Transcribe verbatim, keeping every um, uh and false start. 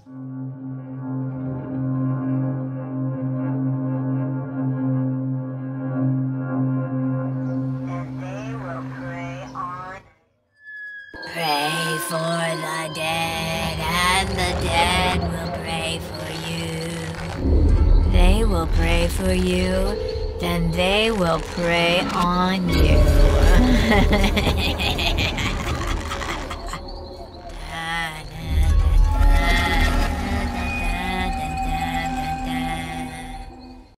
Pray for the dead, and the dead will pray for you. They will pray for you, then they will prey on you.